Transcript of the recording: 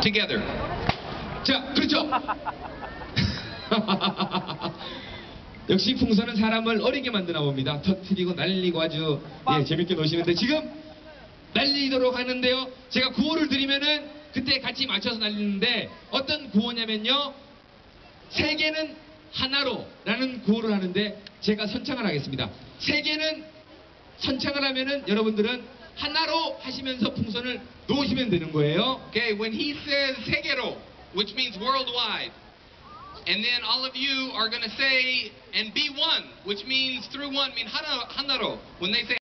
together. 자, 그렇죠. 역시 풍선은 사람을 어리게 만드나 봅니다. 터트리고 날리고 아주 재밌게 노시는데 지금 날리도록 하는데요. 제가 구호를 드리면은 그때 같이 맞춰서 날리는데 어떤 구호냐면요. 세계는 하나로 라는 구호를 하는데 제가 선창을 하겠습니다. 세계는 선창을 하면은 여러분들은 하나로 하시면서 풍선을 놓으시면 되는 거예요. Okay, when he says 세계로, which means worldwide, and then all of you are going to say and be one, which means through one, mean 하나로. When they say